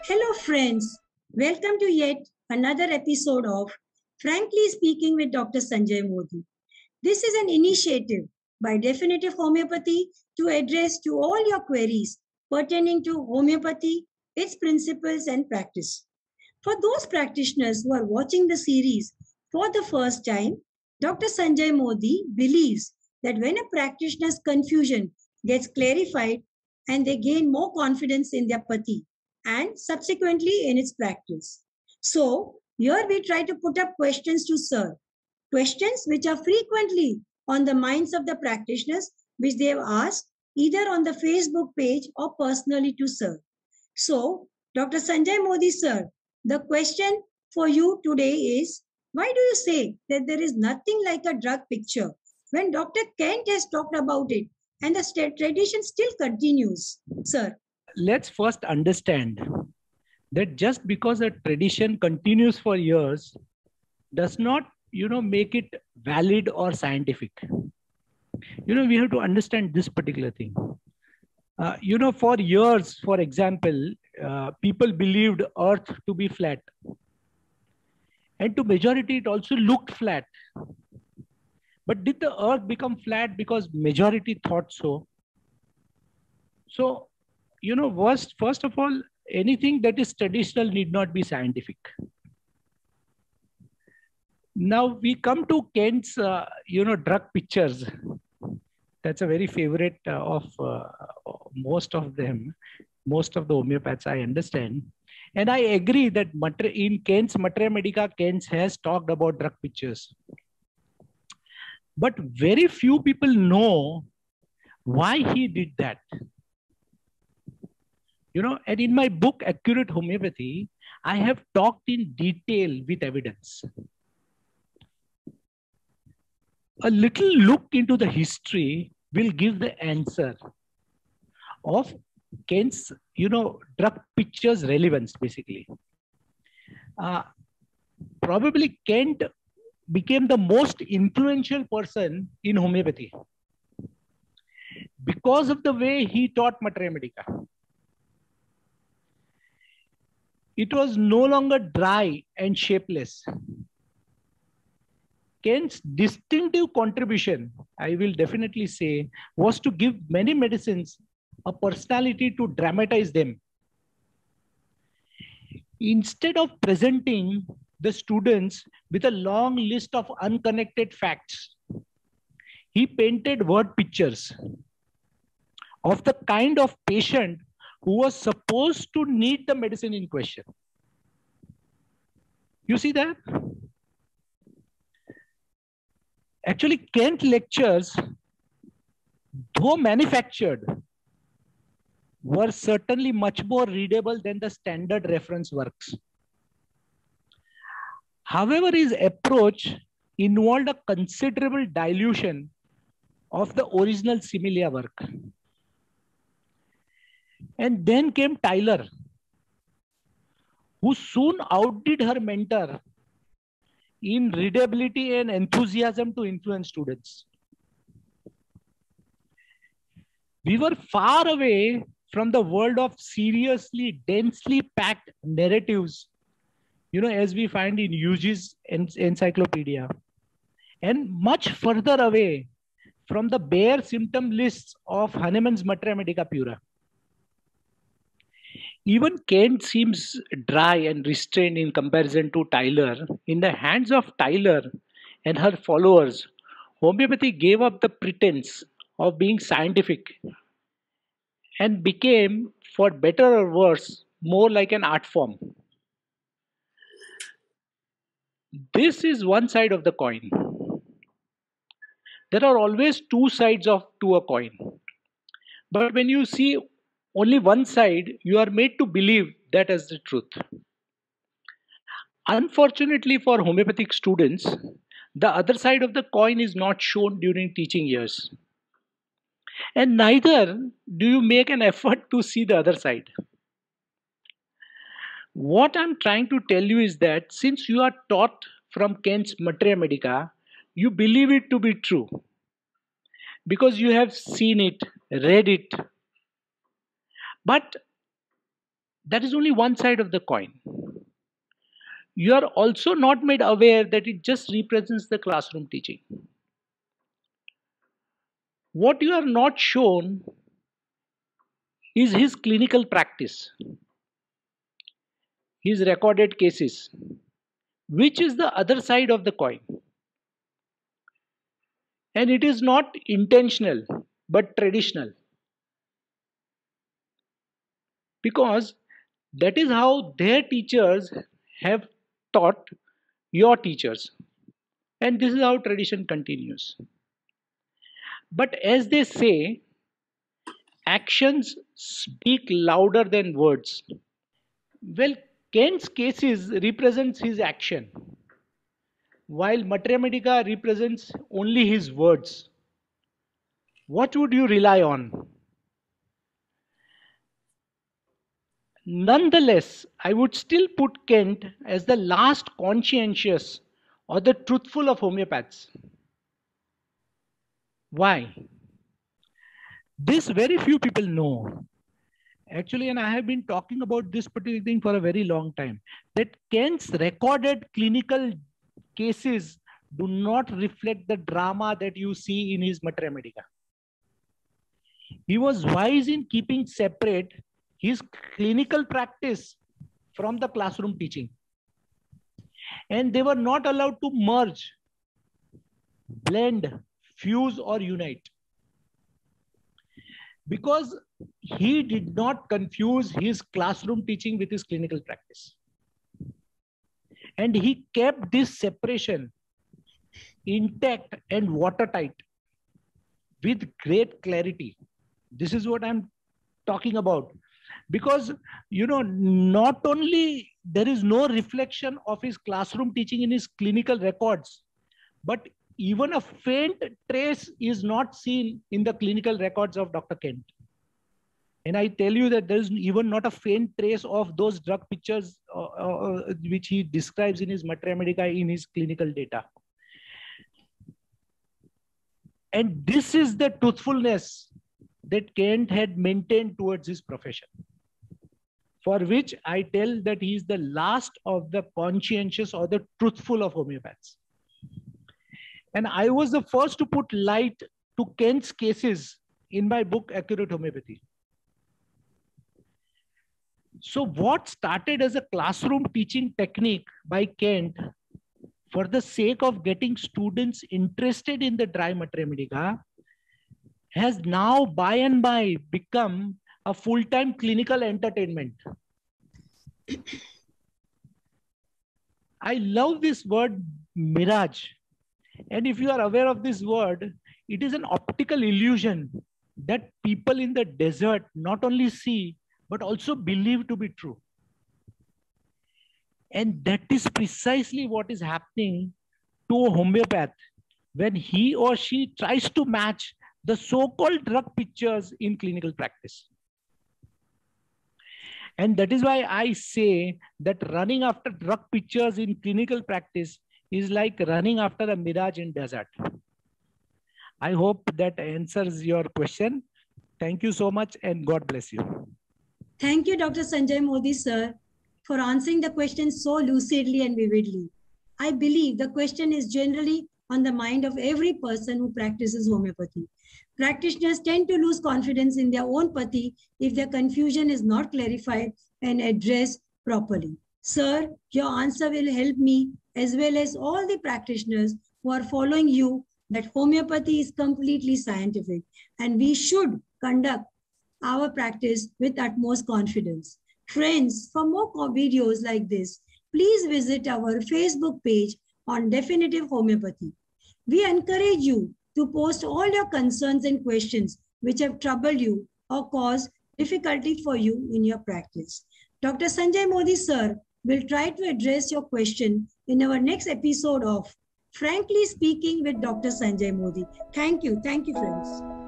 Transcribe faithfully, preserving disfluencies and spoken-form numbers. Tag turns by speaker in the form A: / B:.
A: Hello, friends. Welcome to yet another episode of Frankly Speaking with Doctor Sanjay Modi. This is an initiative by Definitive Homeopathy to address to all your queries pertaining to homeopathy, its principles, and practice. For those practitioners who are watching the series for the first time, Doctor Sanjay Modi believes that when a practitioner's confusion gets clarified and they gain more confidence in their pati and subsequently in its practice. So, here we try to put up questions to Sir, questions which are frequently on the minds of the practitioners, which they have asked either on the Facebook page or personally to Sir. So, Doctor Sanjay Modi, sir, the question for you today is why do you say that there is nothing like a drug picture when Doctor Kent has talked about it and the st- tradition still continues, sir?
B: Let's first understand that just because a tradition continues for years does not, you know, make it valid or scientific. You know, we have to understand this particular thing. Uh, you know, for years, for example, uh, people believed Earth to be flat. And to majority, it also looked flat. But did the Earth become flat because majority thought so? So, you know, first, first of all, anything that is traditional need not be scientific. Now we come to Kent's, uh, you know, drug pictures. That's a very favorite uh, of uh, most of them, most of the homeopaths I understand. And I agree that in Kent's Materia Medica, Kent's has talked about drug pictures. But very few people know why he did that. You know, and in my book, Accurate Homeopathy, I have talked in detail with evidence. A little look into the history will give the answer of Kent's, you know, drug pictures relevance, basically. Uh, probably Kent became the most influential person in homeopathy because of the way he taught Materia Medica. It was no longer dry and shapeless. Kent's distinctive contribution, I will definitely say, was to give many medicines a personality to dramatize them. Instead of presenting the students with a long list of unconnected facts, he painted word pictures of the kind of patient who was supposed to need the medicine in question. You see that? Actually, Kent lectures, though manufactured, were certainly much more readable than the standard reference works. However, his approach involved a considerable dilution of the original Similia work. And then came Tyler, who soon outdid her mentor in readability and enthusiasm to influence students. We were far away from the world of seriously, densely packed narratives, you know, as we find in Hughes's encyclopedia, and much further away from the bare symptom lists of Hahnemann's Materia Medica Pura. Even Kent seems dry and restrained in comparison to Tyler. In the hands of Tyler and her followers, homeopathy gave up the pretense of being scientific and became, for better or worse, more like an art form. This is one side of the coin. There are always two sides of to a coin. But when you see only one side, you are made to believe that as the truth. Unfortunately for homeopathic students, the other side of the coin is not shown during teaching years. And neither do you make an effort to see the other side. What I'm trying to tell you is that since you are taught from Kent's Materia Medica, you believe it to be true because you have seen it, read it. But that is only one side of the coin. You are also not made aware that it just represents the classroom teaching. What you are not shown is his clinical practice, his recorded cases, which is the other side of the coin. And it is not intentional, but traditional. Because that is how their teachers have taught your teachers. And this is how tradition continues. But as they say, actions speak louder than words. Well, Kent's cases represents his action, while Mater Medica represents only his words. What would you rely on? Nonetheless, I would still put Kent as the last conscientious or the truthful of homeopaths. Why? This very few people know. Actually, and I have been talking about this particular thing for a very long time, that Kent's recorded clinical cases do not reflect the drama that you see in his Mater Medica. He was wise in keeping separate his clinical practice from the classroom teaching. And they were not allowed to merge, blend, fuse, or unite. Because he did not confuse his classroom teaching with his clinical practice. And he kept this separation intact and watertight with great clarity. This is what I'm talking about. Because, you know, not only there is no reflection of his classroom teaching in his clinical records, but even a faint trace is not seen in the clinical records of Doctor Kent. And I tell you that there is even not a faint trace of those drug pictures uh, uh, which he describes in his Mater Medica in his clinical data. And this is the truthfulness that Kent had maintained towards his profession, for which I tell that he is the last of the conscientious or the truthful of homeopaths. And I was the first to put light to Kent's cases in my book, Accurate Homeopathy. So what started as a classroom teaching technique by Kent for the sake of getting students interested in the dry Mater Medica has now by and by become a full-time clinical entertainment. I love this word mirage. And if you are aware of this word, it is an optical illusion that people in the desert not only see, but also believe to be true. And that is precisely what is happening to a homeopath when he or she tries to match the so-called drug pictures in clinical practice. And that is why I say that running after drug pictures in clinical practice is like running after a mirage in desert. I hope that answers your question. Thank you so much and God bless you.
A: Thank you, Doctor Sanjay Modi, sir, for answering the question so lucidly and vividly. I believe the question is generally on the mind of every person who practices homeopathy. Practitioners tend to lose confidence in their own pathy if their confusion is not clarified and addressed properly. Sir, your answer will help me as well as all the practitioners who are following you that homeopathy is completely scientific and we should conduct our practice with utmost confidence. Friends, for more videos like this, please visit our Facebook page on Definitive Homeopathy. We encourage you to post all your concerns and questions which have troubled you or caused difficulty for you in your practice. Doctor Sanjay Modi, sir, will try to address your question in our next episode of Frankly Speaking with Doctor Sanjay Modi. Thank you. Thank you, friends.